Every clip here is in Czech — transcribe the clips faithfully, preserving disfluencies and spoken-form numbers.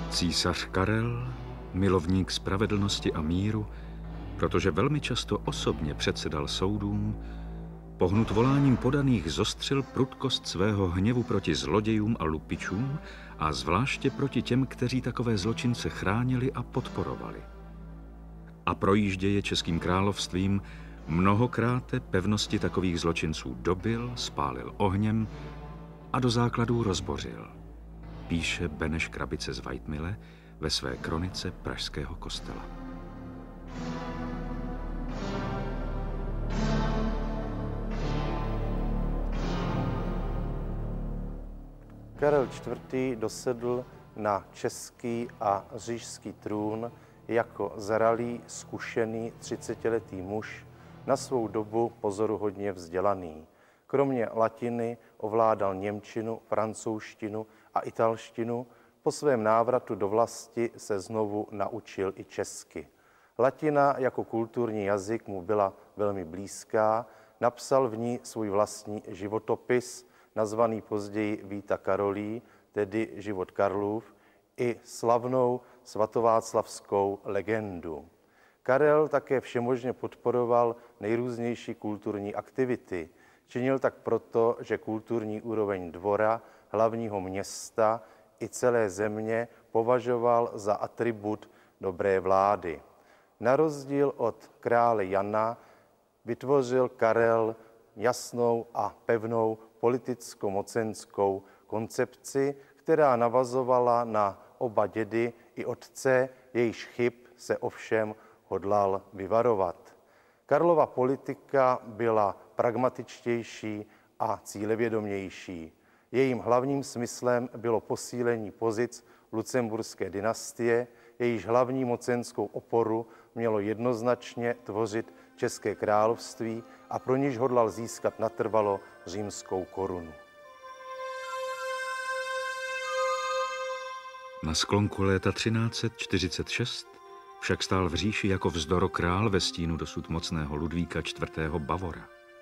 Císař Karel, milovník spravedlnosti a míru, protože velmi často osobně předsedal soudům, pohnut voláním podaných zostřil prudkost svého hněvu proti zlodějům a lupičům a zvláště proti těm, kteří takové zločince chránili a podporovali. A projížděje českým královstvím mnohokráte pevnosti takových zločinců dobil, spálil ohněm a do základů rozbořil, píše Beneš Krabice z Weitmille ve své kronice pražského kostela. Karel čtvrtý. dosedl na český a říšský trůn jako zralý, zkušený třicetiletý muž, na svou dobu pozoruhodně vzdělaný. Kromě latiny ovládal němčinu, francouzštinu a italštinu. Po svém návratu do vlasti se znovu naučil i česky. Latina jako kulturní jazyk mu byla velmi blízká, napsal v ní svůj vlastní životopis, nazvaný později Vita Karolí, tedy Život Karlův, i slavnou svatováclavskou legendu. Karel také všemožně podporoval nejrůznější kulturní aktivity. Činil tak proto, že kulturní úroveň dvora, hlavního města i celé země považoval za atribut dobré vlády. Na rozdíl od krále Jana vytvořil Karel jasnou a pevnou politicko-mocenskou koncepci, která navazovala na oba dědy i otce, jejíž chyb se ovšem hodlal vyvarovat. Karlova politika byla pragmatičtější a cílevědomější. Jejím hlavním smyslem bylo posílení pozic lucemburské dynastie, jejíž hlavní mocenskou oporu mělo jednoznačně tvořit České království a pro níž hodlal získat natrvalo římskou korunu. Na sklonku léta třináct set čtyřicet šest však stál v říši jako vzdorokrál ve stínu dosud mocného Ludvíka čtvrtého. Bavora.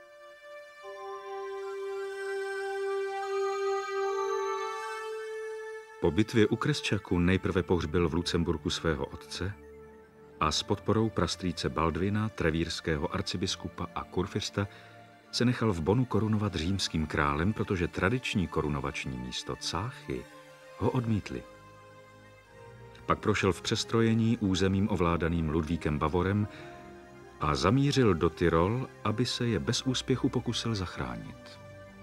Po bitvě u Kresčaku nejprve pohřbil v Lucemburku svého otce a s podporou prastrýce Baldvina, trevírského arcibiskupa a kurfirsta, se nechal v Bonu korunovat římským králem, protože tradiční korunovační místo cáchy ho odmítli. Pak prošel v přestrojení územím ovládaným Ludvíkem Bavorem a zamířil do Tyrol, aby se je bez úspěchu pokusil zachránit.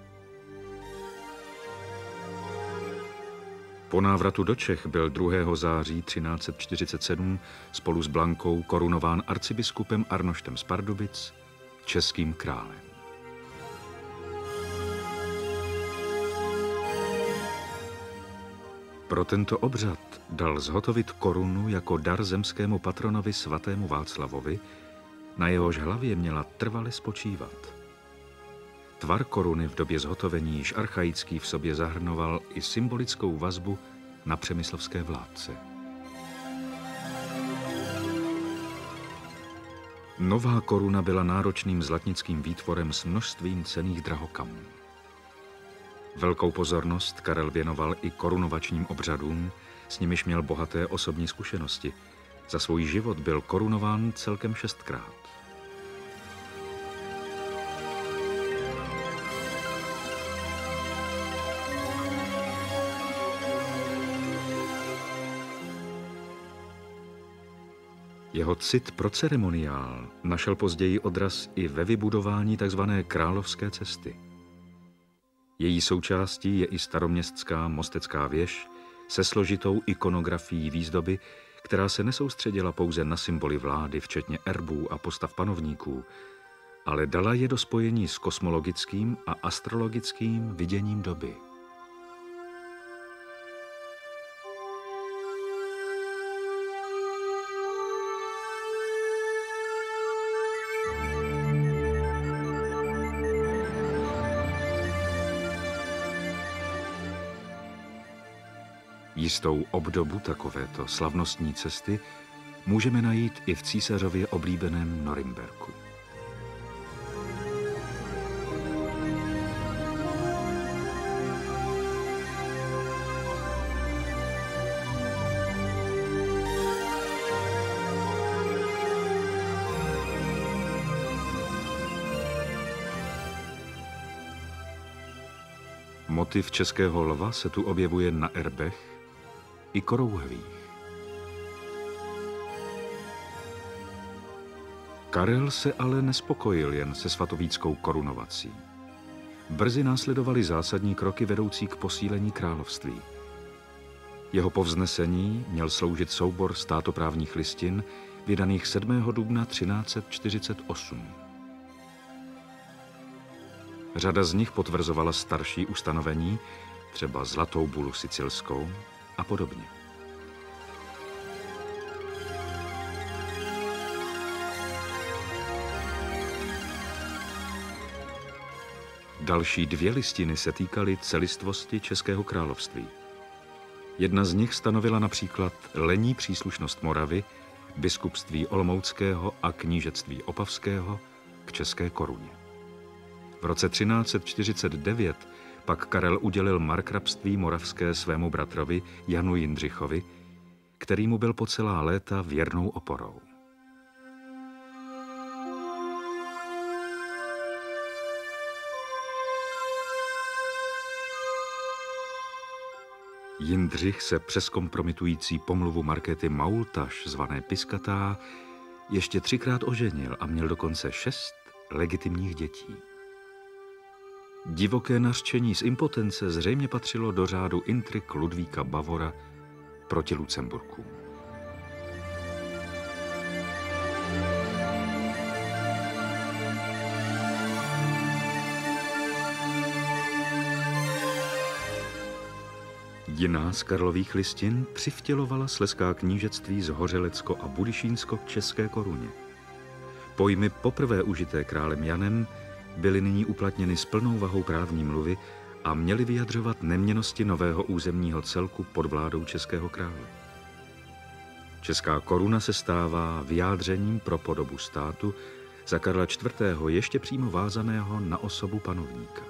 Po návratu do Čech byl druhého září třináct set čtyřicet sedm spolu s Blankou korunován arcibiskupem Arnoštem z Pardubic, českým králem. Pro tento obřad dal zhotovit korunu jako dar zemskému patronovi svatému Václavovi, na jehož hlavě měla trvale spočívat. Tvar koruny v době zhotovení již archaický v sobě zahrnoval i symbolickou vazbu na přemyslovské vládce. Nová koruna byla náročným zlatnickým výtvorem s množstvím cenných drahokamů. Velkou pozornost Karel věnoval i korunovačním obřadům, s nimiž měl bohaté osobní zkušenosti. Za svůj život byl korunován celkem šestkrát. Jeho cit pro ceremoniál našel později odraz i ve vybudování tzv. Královské cesty. Její součástí je i staroměstská mostecká věž se složitou ikonografií výzdoby, která se nesoustředila pouze na symboly vlády, včetně erbů a postav panovníků, ale dala je do spojení s kosmologickým a astrologickým viděním doby. Jistou obdobu takovéto slavnostní cesty můžeme najít i v císařově oblíbeném Norimberku. Motiv českého lva se tu objevuje na erbech i korouhvích. Karel se ale nespokojil jen se svatovíckou korunovací. Brzy následovaly zásadní kroky vedoucí k posílení království. Jeho povznesení měl sloužit soubor státoprávních listin vydaných sedmého dubna třináct set čtyřicet osm. Řada z nich potvrzovala starší ustanovení, třeba zlatou bulu sicilskou a podobně. Další dvě listiny se týkaly celistvosti Českého království. Jedna z nich stanovila například lenní příslušnost Moravy, biskupství Olomouckého a knížectví Opavského k české koruně. V roce třináct set čtyřicet devět pak Karel udělil markrabství moravské svému bratrovi Janu Jindřichovi, který mu byl po celá léta věrnou oporou. Jindřich se přes kompromitující pomluvu Markéty Maultaš, zvané Piskatá, ještě třikrát oženil a měl dokonce šest legitimních dětí. Divoké nařčení z impotence zřejmě patřilo do řádu intrik Ludvíka Bavora proti Lucemburkům. Jiná z Karlových listin přivtělovala slezská knížectví z Hořelecko a Budyšínsko k české koruně. Pojmy poprvé užité králem Janem byly nyní uplatněny s plnou vahou právní mluvy a měly vyjadřovat neměnnosti nového územního celku pod vládou českého krále. Česká koruna se stává vyjádřením pro podobu státu za Karla čtvrtého. ještě přímo vázaného na osobu panovníka.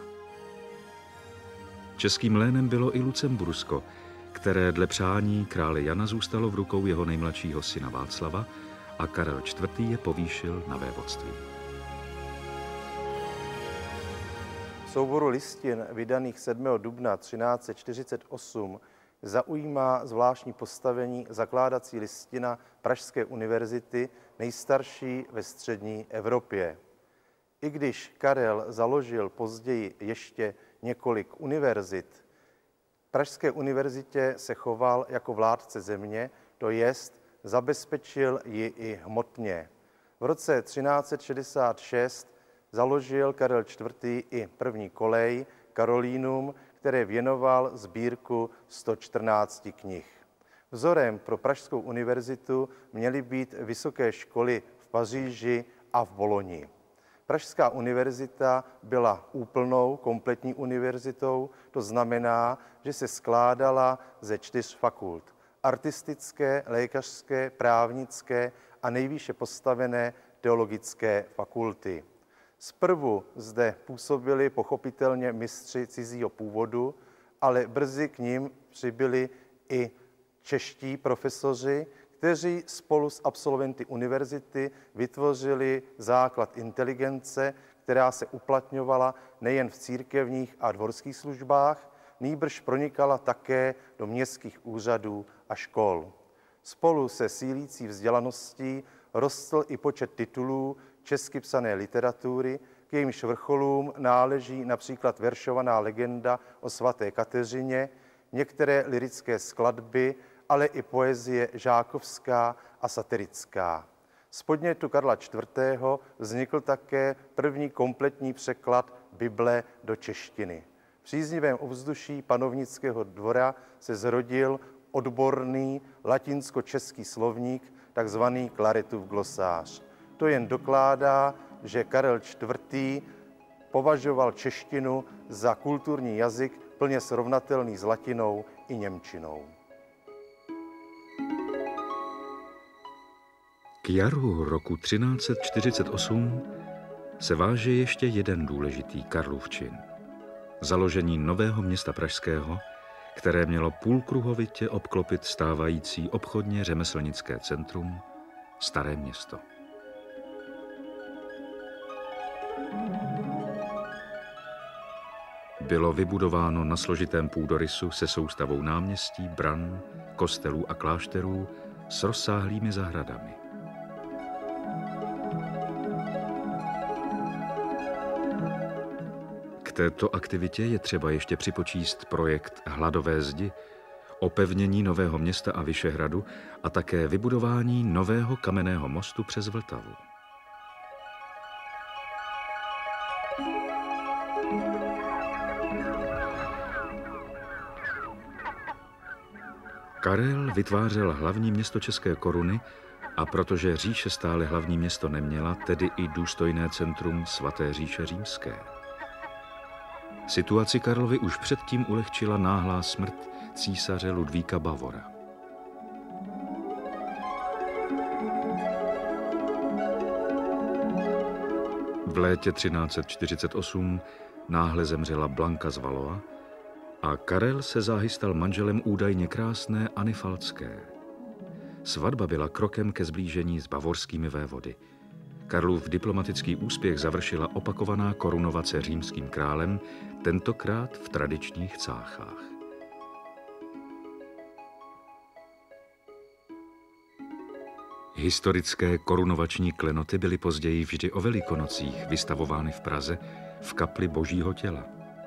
Českým lénem bylo i Lucembursko, které dle přání krále Jana zůstalo v rukou jeho nejmladšího syna Václava a Karel čtvrtý. je povýšil na vévodství. V souboru listin vydaných sedmého dubna třináct set čtyřicet osm zaujímá zvláštní postavení zakládací listina Pražské univerzity, nejstarší ve střední Evropě. I když Karel založil později ještě několik univerzit, Pražské univerzitě se choval jako vládce země, to jest zabezpečil ji i hmotně. V roce třináct set šedesát šest založil Karel čtvrtý. i první kolej Karolínum, které věnoval sbírku sto čtrnáct knih. Vzorem pro Pražskou univerzitu měly být vysoké školy v Paříži a v Boloni. Pražská univerzita byla úplnou, kompletní univerzitou, to znamená, že se skládala ze čtyř fakult. Artistické, lékařské, právnické a nejvýše postavené teologické fakulty. Zprvu zde působili pochopitelně mistři cizího původu, ale brzy k nim přibyli i čeští profesoři, kteří spolu s absolventy univerzity vytvořili základ inteligence, která se uplatňovala nejen v církevních a dvorských službách, nýbrž pronikala také do městských úřadů a škol. Spolu se sílící vzdělaností rostl i počet titulů česky psané literatury, k jejímž vrcholům náleží například veršovaná legenda o svaté Kateřině, některé lyrické skladby, ale i poezie žákovská a satirická. Z podnětu Karla čtvrtého. vznikl také první kompletní překlad Bible do češtiny. V příznivém ovzduší panovnického dvora se zrodil odborný latinsko-český slovník, takzvaný Claretův glosář. To jen dokládá, že Karel čtvrtý. považoval češtinu za kulturní jazyk plně srovnatelný s latinou i němčinou. K jaru roku třináct set čtyřicet osm se váže ještě jeden důležitý Karlův čin. Založení nového města pražského, které mělo půlkruhovitě obklopit stávající obchodně řemeslnické centrum Staré Město. bylo vybudováno na složitém půdorysu se soustavou náměstí, bran, kostelů a klášterů s rozsáhlými zahradami. K této aktivitě je třeba ještě připočíst projekt Hladové zdi, opevnění Nového Města a Vyšehradu a také vybudování nového kamenného mostu přes Vltavu. Karel vytvářel hlavní město české koruny a protože říše stále hlavní město neměla, tedy i důstojné centrum svaté říše římské. Situaci Karlovi už předtím ulehčila náhlá smrt císaře Ludvíka Bavora. V létě třináct set čtyřicet osm náhle zemřela Blanka z Valois a Karel se záhy stal manželem údajně krásné Anny Falcké. Svatba byla krokem ke sblížení s bavorskými vévody. Karlův diplomatický úspěch završila opakovaná korunovace římským králem, tentokrát v tradičních cáchách. Historické korunovační klenoty byly později vždy o Velikonocích vystavovány v Praze v kapli Božího těla.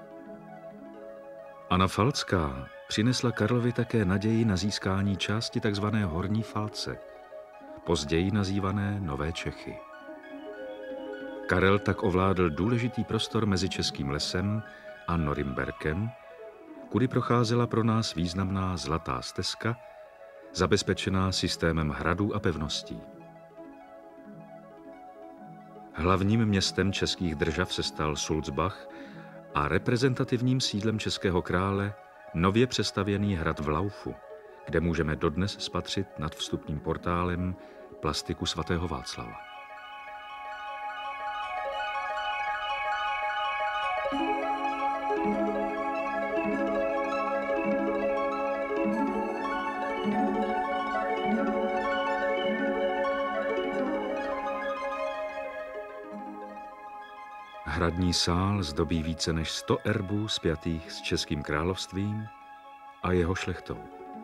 Anna Falcká přinesla Karlovi také naději na získání části tzv. Horní Falce, později nazývané Nové Čechy. Karel tak ovládl důležitý prostor mezi Českým lesem a Norimberkem, kudy procházela pro nás významná Zlatá stezka, zabezpečená systémem hradů a pevností. Hlavním městem českých držav se stal Sulzbach a reprezentativním sídlem českého krále nově přestavěný hrad v Laufu, kde můžeme dodnes spatřit nad vstupním portálem plastiku svatého Václava. Hradní sál zdobí více než sto erbů spjatých s Českým královstvím a jeho šlechtou.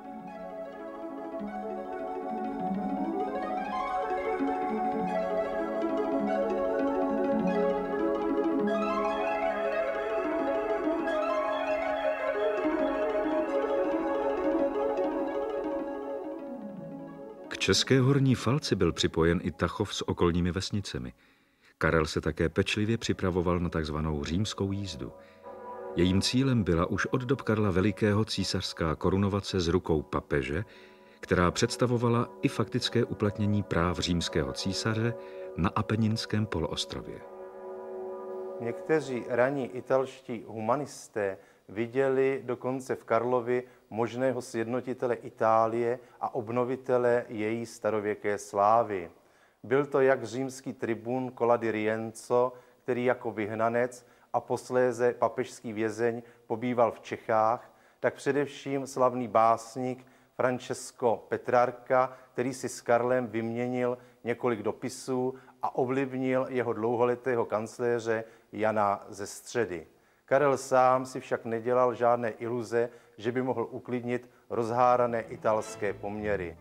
K České Horní Falci byl připojen i Tachov s okolními vesnicemi. Karel se také pečlivě připravoval na takzvanou římskou jízdu. Jejím cílem byla už od dob Karla Velikého císařská korunovace z rukou papeže, která představovala i faktické uplatnění práv římského císaře na Apeninském poloostrově. Někteří raní italští humanisté viděli dokonce v Karlovi možného sjednotitele Itálie a obnovitele její starověké slávy. Byl to jak římský tribun Cola di Rienzo, který jako vyhnanec a posléze papežský vězeň pobýval v Čechách, tak především slavný básník Francesco Petrarca, který si s Karlem vyměnil několik dopisů a ovlivnil jeho dlouholetého kancléře Jana ze Středy. Karel sám si však nedělal žádné iluze, že by mohl uklidnit rozhárané italské poměry.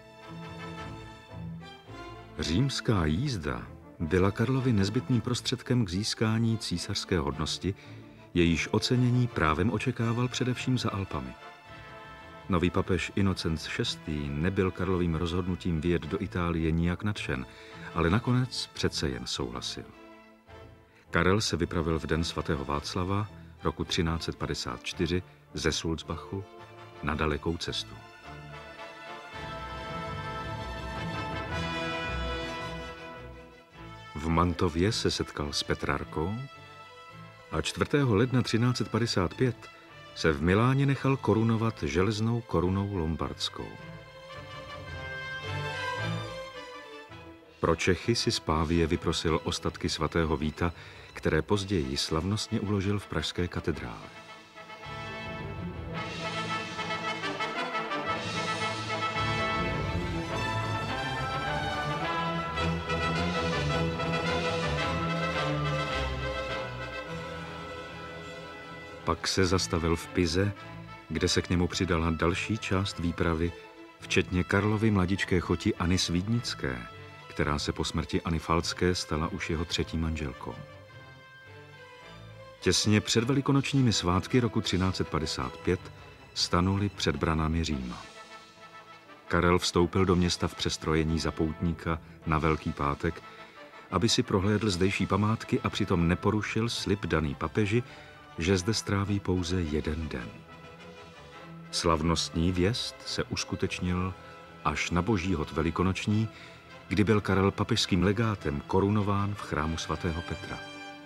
Římská jízda byla Karlovi nezbytným prostředkem k získání císařské hodnosti, jejíž ocenění právem očekával především za Alpami. Nový papež Inocenc šestý. Nebyl Karlovým rozhodnutím vyjet do Itálie nijak nadšen, ale nakonec přece jen souhlasil. Karel se vypravil v den svatého Václava roku třináct set padesát čtyři ze Sulzbachu na dalekou cestu. V Mantově se setkal s Petrarkou a čtvrtého ledna třináct set padesát pět se v Miláně nechal korunovat železnou korunou lombardskou. Pro Čechy si z Pávie vyprosil ostatky svatého Víta, které později slavnostně uložil v pražské katedrále. Pak se zastavil v Pize, kde se k němu přidala další část výpravy, včetně Karlovy mladičké choti Anny Svídnické, která se po smrti Anny Falcké stala už jeho třetí manželkou. Těsně před velikonočními svátky roku třináct set padesát pět stanuli před branami Říma. Karel vstoupil do města v přestrojení za poutníka na Velký pátek, aby si prohlédl zdejší památky a přitom neporušil slib daný papeži, že zde stráví pouze jeden den. Slavnostní vjezd se uskutečnil až na Boží hod velikonoční, kdy byl Karel papežským legátem korunován v chrámu svatého Petra.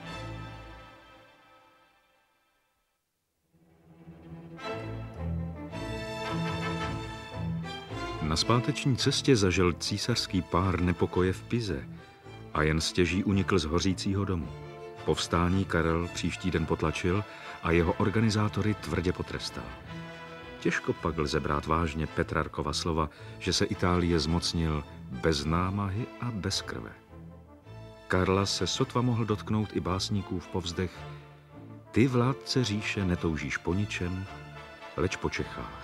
Na zpáteční cestě zažil císařský pár nepokoje v Pize a jen stěží unikl z hořícího domu. Povstání Karel příští den potlačil a jeho organizátory tvrdě potrestal. Těžko pak lze brát vážně Petrarkova slova, že se Itálie zmocnil bez námahy a bez krve. Karla se sotva mohl dotknout i básníkův povzdech: Ty, vládce říše, netoužíš po ničem, leč po Čechách.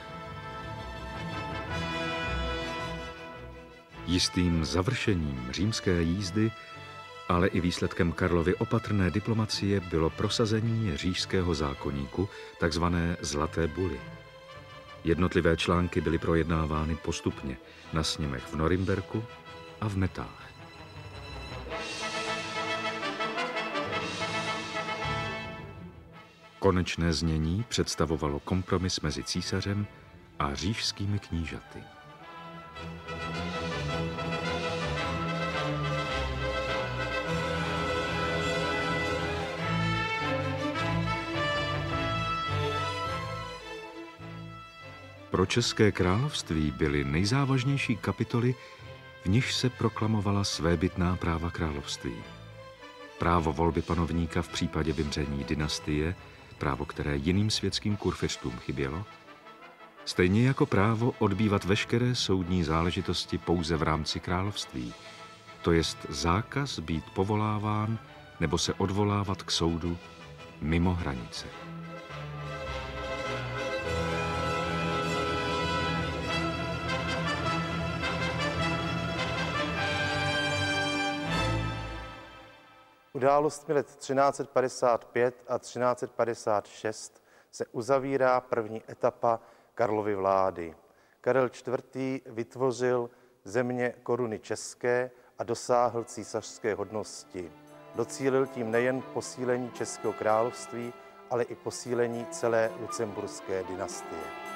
Jistým završením římské jízdy, ale i výsledkem Karlovy opatrné diplomacie bylo prosazení říšského zákoníku, takzvané Zlaté buly. Jednotlivé články byly projednávány postupně na sněmech v Norimberku a v Metách. Konečné znění představovalo kompromis mezi císařem a říšskými knížaty. Pro České království byly nejzávažnější kapitoly, v nichž se proklamovala svébytná práva království. Právo volby panovníka v případě vymření dynastie, právo, které jiným světským kurfiřtům chybělo, stejně jako právo odbývat veškeré soudní záležitosti pouze v rámci království, to jest zákaz být povoláván nebo se odvolávat k soudu mimo hranice. Událostmi let třináct set padesát pět a třináct set padesát šest se uzavírá první etapa Karlovy vlády. Karel čtvrtý. vytvořil země koruny české a dosáhl císařské hodnosti. Docílil tím nejen posílení Českého království, ale i posílení celé lucemburské dynastie.